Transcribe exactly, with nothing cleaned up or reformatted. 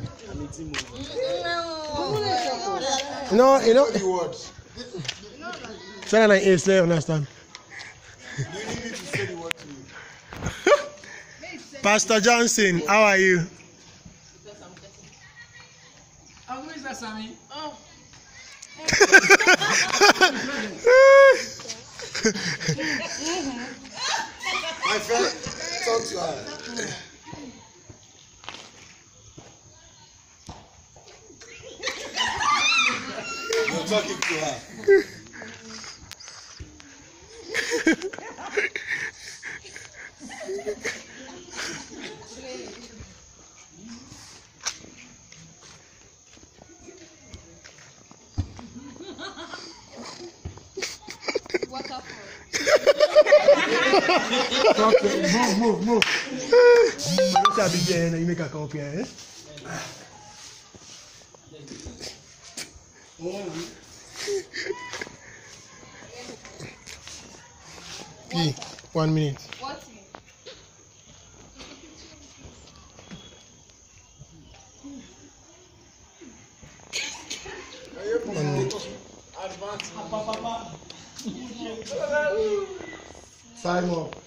No, you know. Try like ace, you understand? Pastor Johnson, how are you? Oh, who is that, Sammy? Oh. My friend, talk to her. You're talking to her. Move, move, move. Don't be there, you make a copy, eh? P, one minute. What? One minute. Five more.